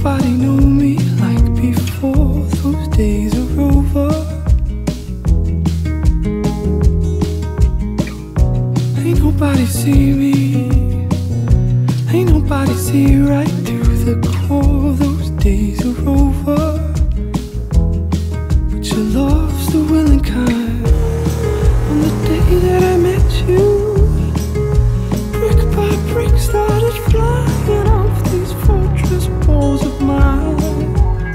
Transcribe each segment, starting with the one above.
nobody knew me like before. Those days are over. Ain't nobody see me. Ain't nobody see right through the core. Those days are over. But your love's the willing kind. On the day that I met you, brick by brick started flying off these fortress walls of mine.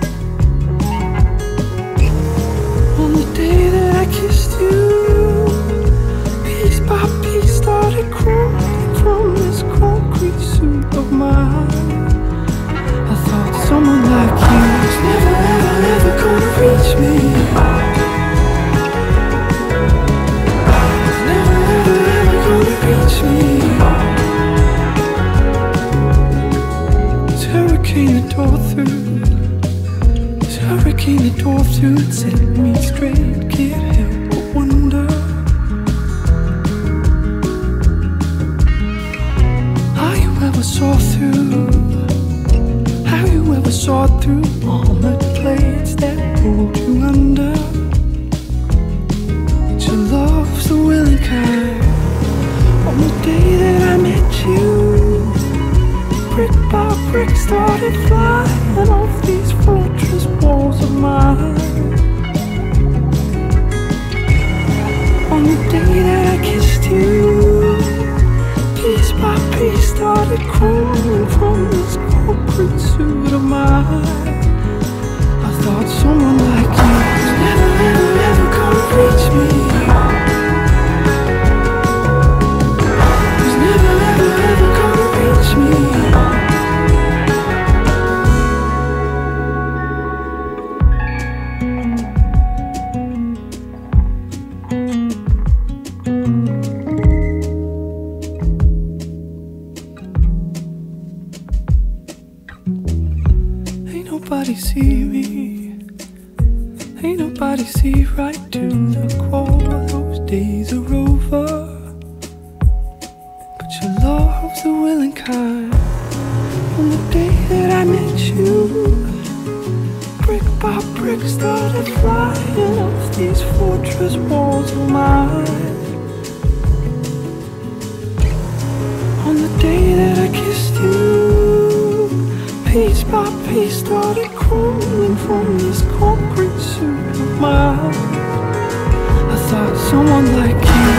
On the day that I kissed you, piece by piece started crumbling from this concrete suit of mine. I thought someone like you was never, ever, ever gonna reach me. Was never, ever, ever gonna reach me. This hurricane that tore through, this hurricane that tore through, it set me straight. Can't help but wonder how you ever saw through, how you ever saw through armoured plates that pulled you under. But your love's the willing kind. On the day that I met you, brick by brick started flying off these fortress walls of mine. On the day that I kissed you, piece by piece started crumbling from this concrete suit of mine. I thought someone like you was never, ever, ever gonna reach me. Was never, ever, ever gonna reach me. Ain't nobody see me. Ain't nobody see right to the core. Those days are over. But your love's the willing kind. On the day that I met you, brick by brick started flying off these fortress walls of mine. On the day that I kissed you, piece by piece started crumbling from this concrete suit of mine. I thought someone like you